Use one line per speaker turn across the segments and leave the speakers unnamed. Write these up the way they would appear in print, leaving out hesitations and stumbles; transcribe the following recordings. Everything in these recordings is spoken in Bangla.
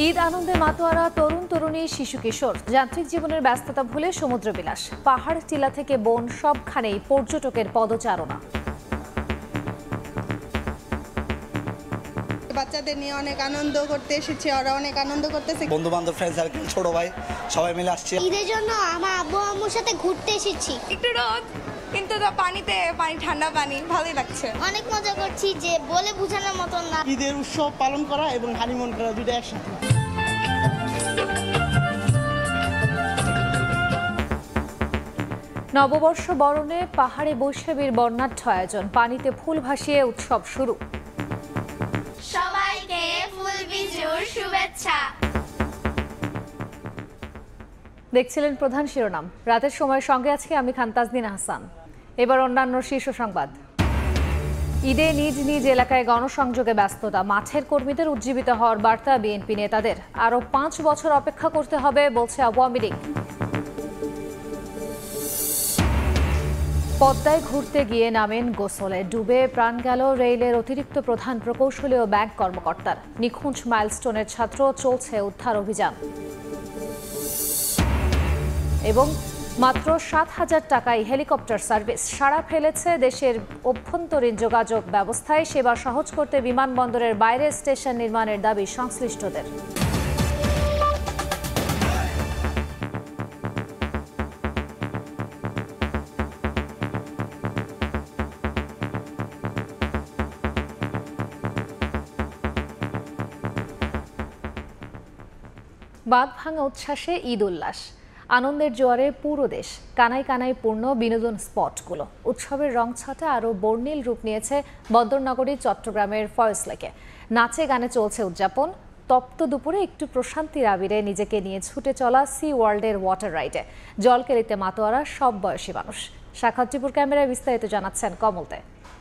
ঈদ আনন্দে মাতোয়ারা তরুণ তরুণী শিশু কিশোর। যান্ত্রিক জীবনের ব্যস্ততা ভুলে সমুদ্র বিলাস। পাহাড় টিলা থেকে বন সবখানেই পর্যটকের পদচারণা।
বাচ্চাদের নিয়ে অনেক আনন্দ করতে এসেছে, ওরা অনেক আনন্দ করতেছে।
বন্ধু বান্ধব, ফ্রেন্ড সার্কেল, ছোট ভাই সবাই মিলে আসছে।
ঈদের জন্য আমার আব্বু আম্মুর সাথে ঘুরতে এসেছি।
একটু রোদ, কিন্তু পানি ঠান্ডা পানি, ভালোই লাগছে।
অনেক মজা করছি, যে বলে বোঝানোর মতন না।
ঈদের উৎসব পালন করা এবং হানিমুন করা দুটো একসাথে।
নববর্ষ বরণে পাহাড়ে বৈশাখীর বর্ণাঢ্য আয়োজন। পানিতে ফুল ভাসিয়ে উৎসব শুরু।
সবাইকে ফুল বিজুর শুভেচ্ছা।
দেখছিলেন প্রধান শিরোনাম। রাতের সময় সঙ্গে আছি আমি খান তাজনিন হাসান। এবার অন্যান্য শীর্ষ সংবাদ। ঈদে নিজ নিজ এলাকায় গণসংযোগে ব্যস্ততা। মাঠের কর্মীদের উজ্জীবিত হওয়ার বার্তা বিএনপি নেতাদের। আরও 5 বছর অপেক্ষা করতে হবে বলছে আওয়ামী লীগ। পদ্মায় ঘুরতে গিয়ে নামেন গোসলে। ডুবে প্রাণ গেল রেলের অতিরিক্ত প্রধান প্রকৌশলী ও ব্যাংক কর্মকর্তার। নিখোঁজ মাইলস্টোনের ছাত্র, চলছে উদ্ধার অভিযান। এবং মাত্র 7,000 টাকায় হেলিকপ্টার সার্ভিস। সাড়া ফেলেছে দেশের অভ্যন্তরীণ যোগাযোগ ব্যবস্থায়। সেবা সহজ করতে বিমানবন্দরের বাইরে স্টেশন নির্মাণের দাবি সংশ্লিষ্টদের। বাঁধ ভাঙা উচ্ছ্বাসে ঈদ উল্লাস। আনন্দের জোয়ারে পুরো দেশ। কানায় কানায় পূর্ণ বিনোদন স্পটগুলো। উৎসবের রং ছাটা আরও বর্ণিল রূপ নিয়েছে বন্দরনগরী চট্টগ্রামের ফয়েজ লেকে। নাচে গানে চলছে উদযাপন। তপ্ত দুপুরে একটু প্রশান্তির আবিরে নিজেকে নিয়ে ছুটে চলা সি ওয়ার্ল্ডের ওয়াটার রাইডে জলকেলিতে মাতোয়ারা সব বয়সী মানুষ। সাক্ষাৎপুর ক্যামেরায় বিস্তারিত জানাচ্ছেন কমলতে।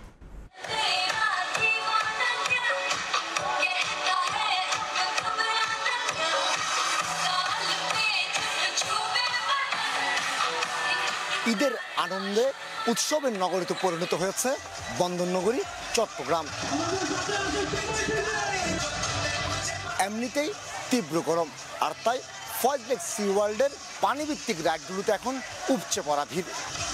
ঈদের আনন্দে উৎসবের নগরীতে পরিণত হয়েছে বন্দরনগরী চট্টগ্রাম। এমনিতেই তীব্র গরম, আর তাই ফয়েজ লেক সি ওয়ার্ল্ডের পানিভিত্তিক রাইডগুলোতে এখন উপচে পড়া ভিড়।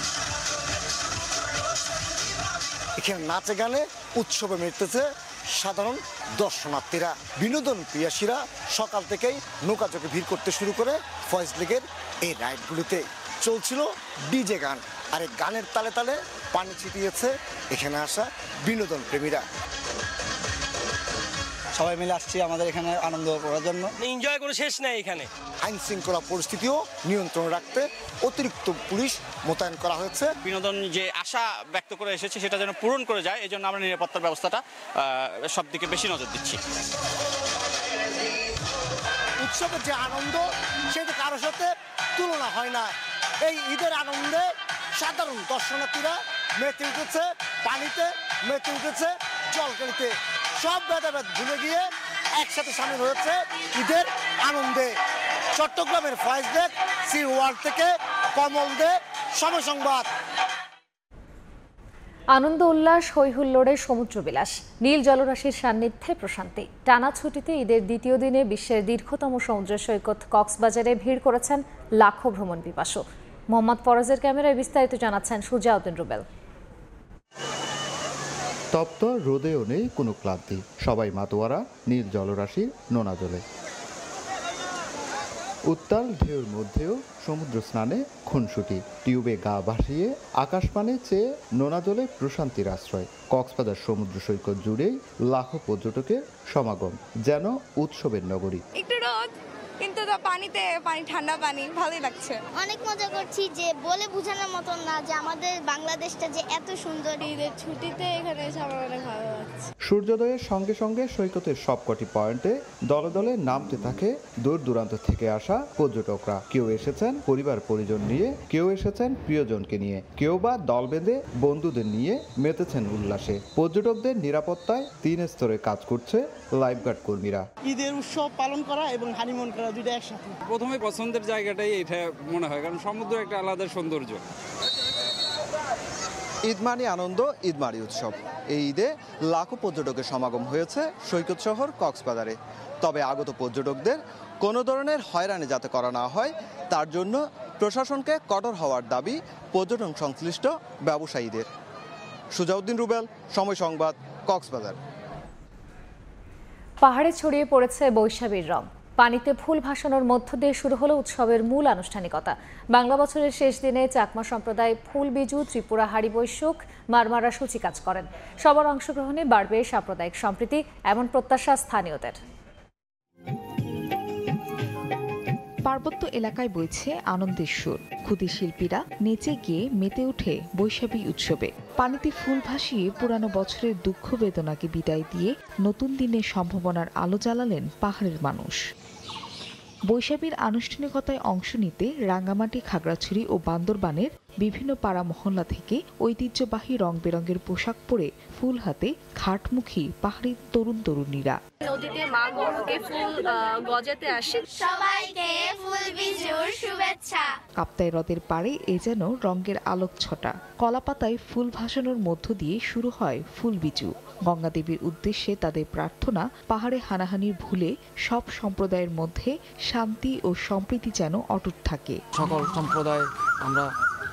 এখানে নাচে গানে উৎসবে মেতেছে সাধারণ দর্শনার্থীরা। বিনোদন প্রিয়াসীরা সকাল থেকেই নৌকাচকে ভিড় করতে শুরু করে ফয়েজ লেকের এই রাইডগুলোতে। চলছিল ডিজে গান, আর এই গানের তালে তালে পানি ছিটিয়েছে এখানে আসা বিনোদন প্রেমীরা। সবাই মিলে আসছি আমাদের এখানে আনন্দ করার জন্য।
এনজয় করে শেষ নাই এখানে।
আইন শৃঙ্খলা পরিস্থিতিও নিয়ন্ত্রণে রাখতে অতিরিক্ত পুলিশ মোতায়েন করা হয়েছে।
বিনোদন যে আশা ব্যক্ত করে এসেছে সেটা যেন পূরণ করে যায়, এই জন্য আমরা নিরাপত্তার ব্যবস্থাটা সব দিকে বেশি নজর দিচ্ছি।
উৎসবের যে আনন্দ সেটা কারোর সাথে তুলনা হয় না। এই ঈদের আনন্দে সাধারণ দর্শনার্থীরা মেতে উঠেছে পানিতে, মেতে উঠেছে জলকেলিতে। সব ভেদাভেদ ভুলে গিয়ে একসাথে সামিল হয়েছে ঈদের আনন্দে। চট্টগ্রামের ফয়েজ লেক সি ওয়ার্ল্ড থেকে কমল দে, সময় সংবাদ।
আনন্দ উল্লাস, হৈহুল্লোড়ে সমুদ্র বিলাস। নীল জলরাশির সান্নিধ্যে প্রশান্তি। টানা ছুটিতে ঈদের দ্বিতীয় দিনে বিশ্বের দীর্ঘতম সমুদ্র সৈকত কক্সবাজারে ভিড় করেছেন লাখো ভ্রমণ পিপাসু। মোহাম্মদ ফরাজের ক্যামেরায় বিস্তারিত জানাচ্ছেন সুজাউদ্দিন রুবেল।
তপ্ত রোদেও নেই কোনো ক্লান্তি। সবাই মাতোয়ারা নীল জলরাশির নোনা জলে। উত্তাল ঢেউর মধ্যেও সমুদ্র স্নানে খুনসুটি। টিউবে গা ভাসিয়ে আকাশপানে চেয়ে নোনা জলে প্রশান্তির আশ্রয়। কক্সবাজার সমুদ্র সৈকত জুড়েই লাখো পর্যটকের সমাগম, যেন উৎসবের নগরী।
একটু রোদ, কিন্তু পানি ঠান্ডা পানি, ভালোই লাগছে।
অনেক মজা করছি, যে বলে বোঝানোর মতন না, যে আমাদের বাংলাদেশটা যে এত সুন্দর।
ঈদের ছুটিতে এখানে এসে আমার অনেক ভালো লাগছে।
সূর্যোদয়ের সঙ্গে সঙ্গে সৈকতের সবকটি পয়েন্টে দলে দলে নামতে থাকে দূর দূরান্ত থেকে আসা পর্যটকরা। কেউ এসেছেন পরিবার পরিজন নিয়ে, কেউ এসেছেন প্রিয়জনকে নিয়ে, কেউ বা দল বেঁধে বন্ধুদের নিয়ে মেতেছেন উল্লাসে। পর্যটকদের নিরাপত্তায় 3 স্তরে কাজ করছে লাইফগার্ড কর্মীরা।
ঈদের উৎসব পালন করা এবং হানিমুন করা দুটো একসাথে।
প্রথমে পছন্দের জায়গাটাই এটা মনে হয়, কারণ সমুদ্র একটা আলাদা সৌন্দর্য।
ঈদ মানে আনন্দ, ঈদ মানে উৎসব। এই ঈদে লাখো পর্যটকের সমাগম হয়েছে সৈকত শহর কক্সবাজারে। তবে আগত পর্যটকদের কোনো ধরনের হয়রানি যাতে করা না হয় তার জন্য প্রশাসনকে কঠোর হওয়ার দাবি পর্যটন সংশ্লিষ্ট ব্যবসায়ীদের। সুজাউদ্দিন রুবেল, সময় সংবাদ, কক্সবাজার।
পাহাড়ে ছড়িয়ে পড়েছে বৈশাখীর রং। পানিতে ফুল ভাসানোর মধ্য দিয়ে শুরু হলো উৎসবের মূল আনুষ্ঠানিকতা। বাংলা বছরের শেষ দিনে চাকমা সম্প্রদায় ফুল বিজু, ত্রিপুরা হাড়ি বৈশুখ, মারমারা সূচি কাজ করেন। সবার অংশগ্রহণে বাড়বে সাম্প্রদায়িক সম্প্রীতি, এমন প্রত্যাশা স্থানীয়দের।
পার্বত্য এলাকায় বইছে আনন্দের সুর। ক্ষুদে শিল্পীরা নেচে গিয়ে মেতে ওঠে বৈশাখী উৎসবে। পানিতে ফুল ভাসিয়ে পুরানো বছরের দুঃখ বেদনাকে বিদায় দিয়ে নতুন দিনের সম্ভাবনার আলো জ্বালালেন পাহাড়ের মানুষ। বৈশাখীর আনুষ্ঠানিকতায় অংশ নিতে রাঙ্গামাটি, খাগড়াছড়ি ও বান্দরবানের বিভিন্ন পাড়া মহল্লা থেকে ঐতিহ্যবাহী রং বেরঙের পোশাক পরে ফুল হাতে ঘাটমুখী পাহাড়ি তরুণ তরুণীরা।
নদীতে মা গরুকে ফুল গজাতে আসে।
সবাইকে ফুল বিজুর শুভেচ্ছা।
কাপ্তাই হ্রদের পাড়ে এ যেন রঙের আলোকছটা। কলাপাতায় ফুল ভাসানোর মধ্য দিয়ে শুরু হয় ফুল বিজু। গঙ্গা দেবীর উদ্দেশ্যে তাদের প্রার্থনা, পাহাড়ে হানাহানির ভুলে সব সম্প্রদায়ের মধ্যে শান্তি ও সম্প্রীতি যেন অটুট থাকে।
সকল সম্প্রদায় আমরা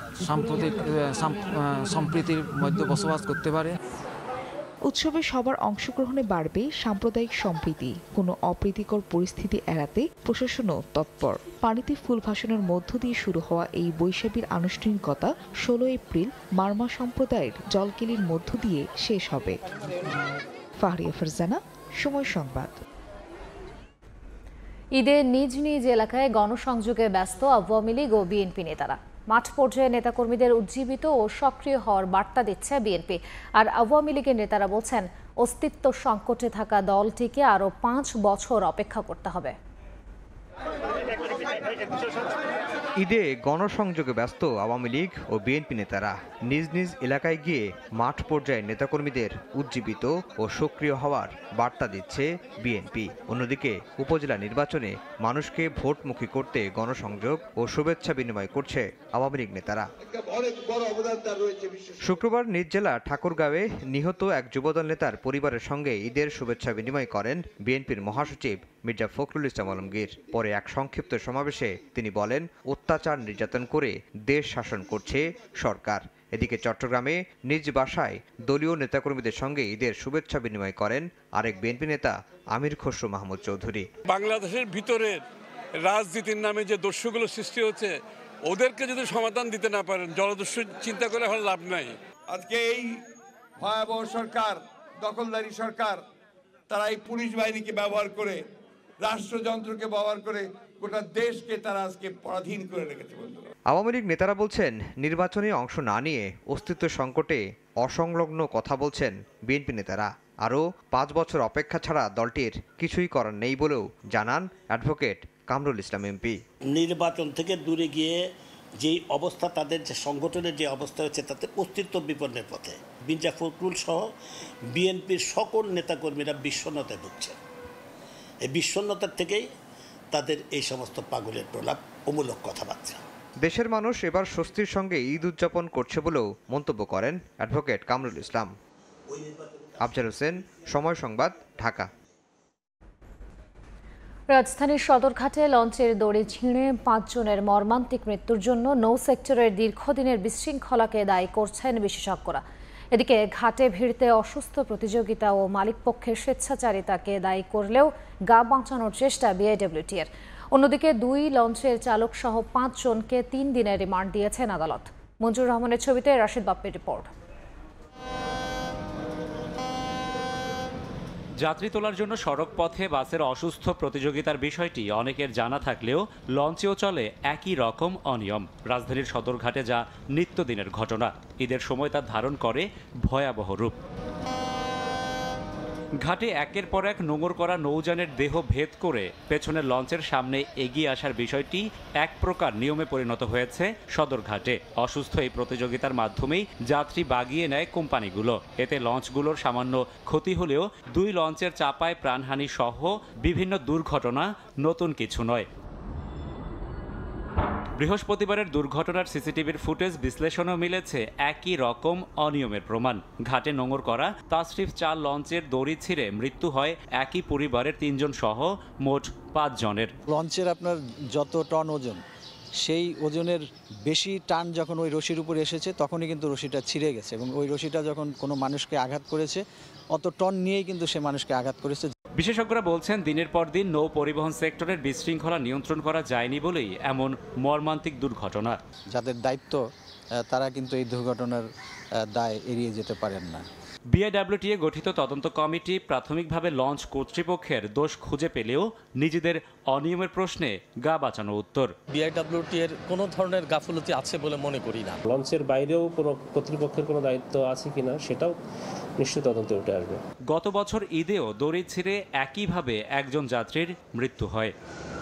সম্প্রীতির মধ্যে বসবাস করতে পারে।
উৎসবে সবার অংশগ্রহণে বাড়বে সাম্প্রদায়িক সম্প্রীতি। কোনো অপ্রীতিকর পরিস্থিতি এড়াতে প্রশাসনও তৎপর। পানিতে ফুল ভাসানোর মধ্য দিয়ে শুরু হওয়া এই বৈশাখীর আনুষ্ঠানিকতা 16 এপ্রিল মারমা সম্প্রদায়ের জলকেলির মধ্য দিয়ে শেষ হবে। ফাহরিয়া ফারজানা, সময় সংবাদ।
ঈদে নিজ নিজ এলাকায় গণসংযোগে ব্যস্ত আওয়ামী লীগ ও বিএনপি নেতারা। মাঠ পর্যায়ে নেতাকর্মীদের উজ্জীবিত ও সক্রিয় হওয়ার বার্তা দিচ্ছে বিএনপি। আর আওয়ামী লীগের নেতারা বলছেন, অস্তিত্ব সংকটে থাকা দলটিকে আরও 5 বছর অপেক্ষা করতে হবে।
ঈদে গণসংযোগে ব্যস্ত আওয়ামী লীগ ও বিএনপি নেতারা। নিজ নিজ এলাকায় গিয়ে মাঠ পর্যায়ে নেতাকর্মীদের উজ্জীবিত ও সক্রিয় হওয়ার বার্তা দিচ্ছে বিএনপি। অন্যদিকে উপজেলা নির্বাচনে মানুষকে ভোটমুখী করতে গণসংযোগ ও শুভেচ্ছা বিনিময় করছে আওয়ামী লীগ নেতারা। শুক্রবার নিজ জেলা ঠাকুরগাঁওয়ে নিহত এক যুবদল নেতার পরিবারের সঙ্গে ঈদের শুভেচ্ছা বিনিময় করেন বিএনপির মহাসচিব মির্জা ফখরুল ইসলাম আলমগীর। পরে এক সংক্ষিপ্ত সমাবেশে তিনি বলেন, অত্যাচার নির্যাতন করে দেশ শাসন করছে সরকার। এদিকে চট্টগ্রামে নিজ বাসায় দলীয় নেতাকর্মীদের সঙ্গে ঈদের শুভেচ্ছা বিনিময় করেন আরেক বিএনপি নেতা আমির খসরু মাহমুদ চৌধুরী।
বাংলাদেশের ভিতরের রাজনীতির নামে যে দস্যুগুলো সৃষ্টি হচ্ছে, ওদেরকে যদি সমাধান দিতে না পারেন, জলদস্যু চিন্তা করে হলে লাভ নাই।
আজকে এই ভয়াবহ সরকার, দখলদারি সরকার, তারা এই পুলিশ বাহিনীকে ব্যবহার করে, রাষ্ট্রযন্ত্রকে ব্যবহার করে গোটা দেশকে তারা আজকে পরাধীন করে রেখেছে।
আওয়ামী লীগ নেতারা বলছেন, নির্বাচনে অংশ না নিয়ে অস্তিত্ব সংকটে অসংলগ্ন কথা বলছেন বিএনপি নেতারা। আরও 5 বছর অপেক্ষা ছাড়া দলটির কিছুই করার নেই বলেও জানান অ্যাডভোকেট কামরুল ইসলাম এমপি।
নির্বাচন থেকে দূরে গিয়ে যেই অবস্থা, তাদের যে সংগঠনের যে অবস্থা হচ্ছে, তাতে অস্তিত্ব বিপন্নের পথে। মির্জা ফখরুল সহ বিএনপির সকল নেতাকর্মীরা বিষণ্ণতায় ভুগছে। এই বিষণ্ণতার থেকেই তাদের এই সমস্ত পাগলের প্রলাপ, অমূলক কথাবার্তা।
দেশের মানুষ এবার স্বস্তির সঙ্গে ঈদ উদযাপন করছে বলেও মন্তব্য করেন অ্যাডভোকেট কামরুল ইসলাম। আফজাল হোসেন, সময় সংবাদ, ঢাকা।
রাজধানীর সদরঘাটে লঞ্চের দড়ি ছিঁড়ে 5 জনের মর্মান্তিক মৃত্যুর জন্য নৌ সেক্টরের দীর্ঘদিনের বিশৃঙ্খলাকে দায়ী করছেন বিশেষজ্ঞরা। এদিকে ঘাটে ভিড়তে অসুস্থ প্রতিযোগিতা ও মালিকপক্ষের স্বেচ্ছাচারিতাকে দায়ী করলেও গা বাঁচানোর চেষ্টা বিআইডব্লিউটির। অন্যদিকে 2 লঞ্চের চালক সহ 5 জনকে 3 দিনের রিমান্ড দিয়েছেন আদালত। মঞ্জুর রহমানের ছবিতে রাশিদ বাপ্পির রিপোর্ট।
যাত্রী তোলার জন্য সড়ক পথে বাসের অসুস্থ প্রতিযোগিতার বিষয়টি অনেকের জানা থাকলেও লঞ্চেও চলে একই রকম অনিয়ম। রাজধানীর সদরঘাটে যা নিত্যদিনের ঘটনা, ঈদের সময় তা ধারণ করে ভয়াবহ রূপ। ঘাটে একের পর এক নোঙর করা নৌযানের দেহ ভেদ করে পেছনের লঞ্চের সামনে এগিয়ে আসার বিষয়টি এক প্রকার নিয়মে পরিণত হয়েছে সদরঘাটে। অসুস্থ এই প্রতিযোগিতার মাধ্যমেই যাত্রী বাগিয়ে নেয় কোম্পানিগুলো। এতে লঞ্চগুলোর সামান্য ক্ষতি হলেও 2 লঞ্চের চাপায় প্রাণহানি সহ বিভিন্ন দুর্ঘটনা নতুন কিছু নয়। বৃহস্পতিবারের দুর্ঘটনার সিসিটিভির ফুটেজ বিশ্লেষণও মিলেছে একই রকম অনিয়মের প্রমাণ। ঘাটে নোঙর করা তাশরিফ 4 লঞ্চের দড়ি ছিঁড়ে মৃত্যু হয় একই পরিবারের 3 জন সহ মোট 5 জনের।
লঞ্চের আপনার যত টন ওজন, সেই ওজনের বেশি টান যখন ওই রশির উপরে এসেছে তখনই কিন্তু রশিটা ছিঁড়ে গেছে, এবং ওই রশিটা যখন কোনো মানুষকে আঘাত করেছে অত টন নিয়েই কিন্তু সে মানুষকে আঘাত করেছে।
বিশেষজ্ঞরা বলছেন, দিনের পর দিন নৌ পরিবহন সেক্টরের বিশৃঙ্খলা নিয়ন্ত্রণ করা যায়নি বলেই এমন মর্মান্তিক দুর্ঘটনা।
যাদের দায়িত্ব তারা কিন্তু এই দুর্ঘটনার দায় এড়িয়ে যেতে পারেন না।
বিআইডব্লিউটিএ গঠিত তদন্ত কমিটি প্রাথমিকভাবে লঞ্চ কর্তৃপক্ষের দোষ খুঁজে পেলেও নিজেদের অনিয়মের প্রশ্নে গা বাঁচানো উত্তর।
বিআইডব্লিউটিএর কোনো ধরনের গাফিলতি আছে বলে মনে করি না।
লঞ্চের বাইরেও কোনো কর্তৃপক্ষের কোনো দায়িত্ব আছে কিনা সেটাও নিশ্চয়ই তদন্তে উঠে আসবে।
গত বছর ঈদেও দড়ি ছিঁড়ে একইভাবে একজন যাত্রীর মৃত্যু হয়।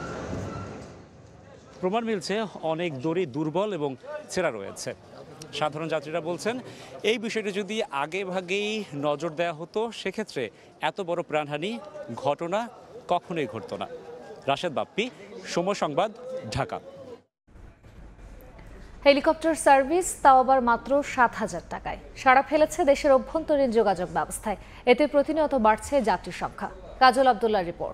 প্রমাণ মিলছে অনেক দড়ি দুর্বল এবং ছেঁড়া রয়েছে। সাধারণ যাত্রীরা বলছেন, এই বিষয়টি যদি আগে ভাগেই নজর দেওয়া হতো সেক্ষেত্রে এত বড় প্রাণহানি ঘটনা কখনোই ঘটতো না। রাশেদ বাপ্পি, সময় সংবাদ, ঢাকা।
হেলিকপ্টার সার্ভিস, তাও আবার মাত্র 7,000 টাকায়, সাড়া ফেলেছে দেশের অভ্যন্তরীণ যোগাযোগ ব্যবস্থায়। এতে প্রতিনিয়ত বাড়ছে যাত্রীর সংখ্যা। কাজল আব্দুল্লাহর রিপোর্ট।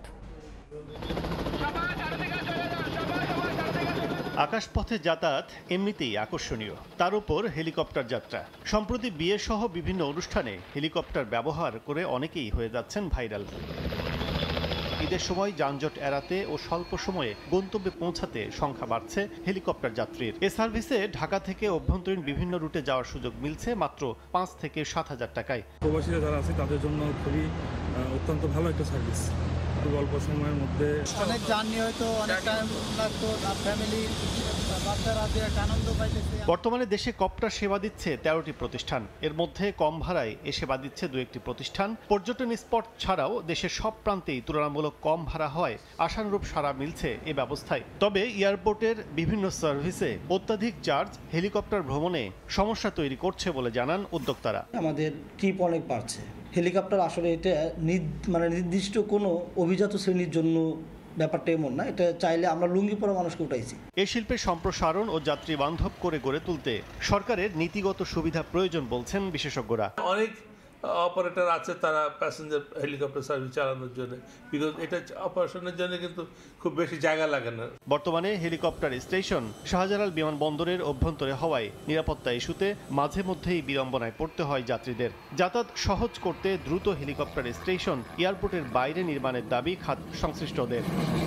আকাশপথে যাতায়াত এমনিতেই আকর্ষণীয়, তার উপর হেলিকপ্টার যাত্রা। সম্প্রতি বিয়ে সহ বিভিন্ন অনুষ্ঠানে হেলিকপ্টার ব্যবহার করে অনেকেই হয়ে যাচ্ছেন ভাইরাল। ঈদের সময় যানজট এড়াতে ও স্বল্প সময়ে গন্তব্যে পৌঁছাতে সংখ্যা বাড়ছে হেলিকপ্টার যাত্রীর। এ সার্ভিসে ঢাকা থেকে অভ্যন্তরীণ বিভিন্ন রুটে যাওয়ার সুযোগ মিলছে মাত্র 5 থেকে 7,000 টাকায়।
প্রবাসীরা যারা আছে তাদের জন্য খুবই অত্যন্ত ভালো একটা সার্ভিস। খুব অল্প সময়ের মধ্যে
অনেক জার্নি হয়তো অনেক টাইম লাগতো, ফ্যামিলি বাচ্চারা একটা আনন্দ পাইতেছে।
বর্তমানে দেশে কপ্টার সেবা দিচ্ছে 13টি প্রতিষ্ঠান। এর মধ্যে কম ভাড়ায় এ সেবা দিচ্ছে 2-1টি প্রতিষ্ঠান। পর্যটন স্পট ছাড়াও দেশের সব প্রান্তেই তুলনামূলক কম ভাড়া হয় আশানুরূপ সাড়া মিলছে এ ব্যবস্থায়। তবে এয়ারপোর্টের বিভিন্ন সার্ভিসে অত্যাধিক চার্জ হেলিকপ্টার ভ্রমণে সমস্যা তৈরি করছে বলে জানান উদ্যোক্তারা।
আমাদের ট্রিপ অনেক বাড়ছে। হেলিকপ্টার আসলে এটা নির্দিষ্ট কোনো অভিজাত শ্রেণীর জন্য ব্যাপারটা এমন না, এটা চাইলে আমরা লুঙ্গি পরা মানুষকে উঠাইছি।
এই শিল্পের সম্প্রসারণ ও যাত্রী বান্ধব করে গড়ে তুলতে সরকারের নীতিগত সুবিধা প্রয়োজন বলছেন বিশেষজ্ঞরা।
অনেক অপারেটর আছে তারা প্যাসেঞ্জার হেলিকপ্টার সার্ভিস চালানোর জন্য, বিকজ এটা অপারেশনের জন্য কিন্তু খুব বেশি জায়গা লাগে না।
বর্তমানে হেলিকপ্টার স্টেশন শাহজালাল বিমানবন্দরের অভ্যন্তরে হওয়ায় নিরাপত্তা ইস্যুতে মাঝে মধ্যেই বিড়ম্বনায় পড়তে হয় যাত্রীদের। যাতায়াত সহজ করতে দ্রুত হেলিকপ্টার স্টেশন এয়ারপোর্টের বাইরে নির্মাণের দাবি খাত সংশ্লিষ্টদের।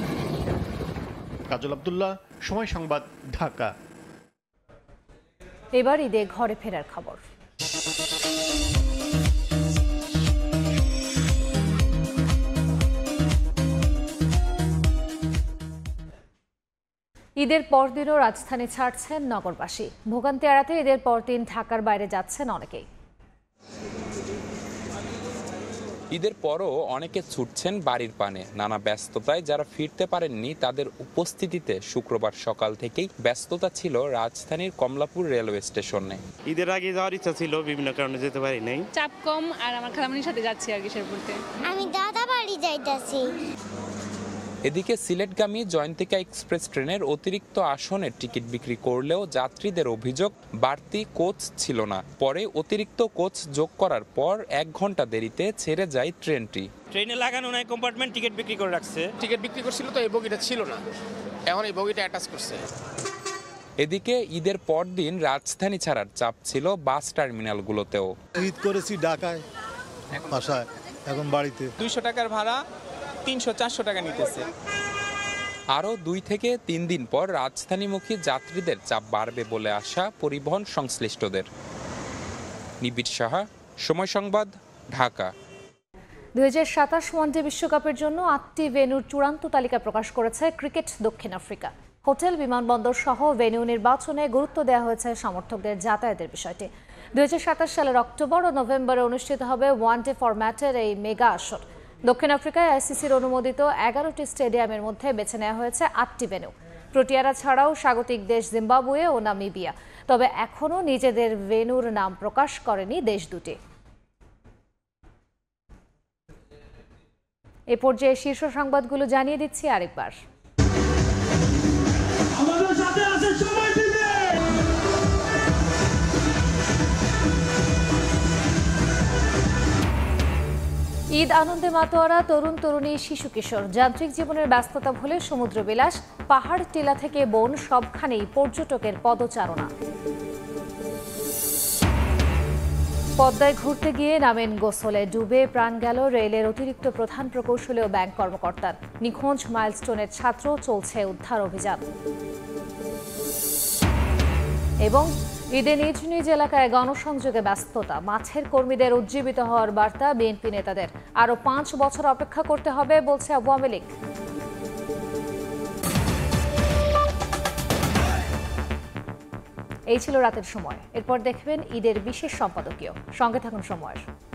কাজল আব্দুল্লাহ, সময় সংবাদ, ঢাকা।
এবার ঈদে ঘরে ফেরার খবর। ঈদের পরদিনও রাজধানী ছাড়ছেন নগরবাসী। ভোগান্তি এড়াতে ঈদের পরদিন ঢাকার বাইরে যাচ্ছেন অনেকেই।
ঈদের পরও অনেকে ছুটছেন বাড়ির পানে। নানা ব্যস্ততায় যারা ফিরতে পারেননি তাদের উপস্থিতিতে শুক্রবার সকাল থেকেই ব্যস্ততা ছিল রাজধানীর কমলাপুর রেলওয়ে স্টেশনে।
ঈদের আগে যাওয়ার ইচ্ছা ছিল, বিভিন্ন কারণে যেতে পারি নাই।
চাপ কম, আর আমার খালামণির সাথে যাচ্ছি আর কি শেরপুরতে।
আমি দাদা বাড়ি যাইতাছি।
এদিকে সিলেটগামী জয়ন্তিকা এক্সপ্রেস ট্রেনের অতিরিক্ত আসনের টিকিট বিক্রি করলেও যাত্রীদের অভিযোগ বাড়তি কোচ ছিল না। পরে অতিরিক্ত কোচ যোগ করার পর 1 ঘন্টা দেরিতে ছেড়ে যায় ট্রেনটি।
ট্রেনে লাগানো নাই কম্পার্টমেন্ট, টিকিট বিক্রি করে রাখছে।
টিকিট বিক্রি করছিল তো এই বগিটা ছিল না, এখন এই বগিটা অ্যাটাচ করছে।
এদিকে ঈদের পর দিন রাজধানী ছাড়ার চাপ ছিল বাস টার্মিনালগুলোতেও।
ঈদ করেছি ঢাকায়, বাসায়, এখন বাড়িতে।
200 টাকার ভাড়া 300-400 টাকা নিতেছে।
আরও 2 থেকে 3 দিন পর রাজধানীমুখী যাত্রীদের চাপ বাড়বে বলে আশা পরিবহন সংশ্লিষ্টদের। নিবিড় সাহা, সময় সংবাদ, ঢাকা।
2027 ওয়ানডে বিশ্বকাপের জন্য 8টি ভেন্যুর চূড়ান্ত তালিকা প্রকাশ করেছে ক্রিকেট দক্ষিণ আফ্রিকা। হোটেল, বিমানবন্দর সহ ভেন্যু নির্বাচনে গুরুত্ব দেওয়া হয়েছে সমর্থকদের যাতায়াতের বিষয়টি। 2027 সালের অক্টোবর ও নভেম্বরে অনুষ্ঠিত হবে ওয়ানডে ফরম্যাটের এই মেগা আসর। দক্ষিণ আফ্রিকায় আইসিসির অনুমোদিত 11টি স্টেডিয়ামের মধ্যে বেছে নেওয়া হয়েছে 8টি ভেন্যু। প্রোটিয়ারা ছাড়াও স্বাগতিক দেশ জিম্বাবুয়ে ও নামিবিয়া। তবে এখনও নিজেদের ভেন্যুর নাম প্রকাশ করেনি দেশ দুটি। এ পর্যায়ে শীর্ষ সংবাদগুলো জানিয়ে দিচ্ছি আরেকবার।
আমাদের সাথে আছে
ঈদ আনন্দে মাতোয়ারা তরুণ তরুণী শিশু কিশোর। যান্ত্রিক জীবনের ব্যস্ততা ভুলে সমুদ্র বিলাস, পাহাড় টিলা থেকে বন সবখানেই পর্যটকের পদচারণা। পদ্মায় ঘুরতে গিয়ে নামেন গোসলে, ডুবে প্রাণ গেল রেলের অতিরিক্ত প্রধান প্রকৌশলী ও ব্যাংক কর্মকর্তার। নিখোঁজ মাইলস্টোনের ছাত্র, চলছে উদ্ধার অভিযান। এবং ঈদে নিজ নিজ এলাকায় গণসংযোগে ব্যস্ততা, মাঠের কর্মীদের উজ্জীবিত হওয়ার বার্তা বিএনপি নেতাদের। আরও 5 বছর অপেক্ষা করতে হবে বলছে আওয়ামী লীগ। এই ছিল রাতের সময়। এরপর দেখবেন ঈদের বিশেষ সম্পাদকীয়। সঙ্গে থাকুন সময়ের।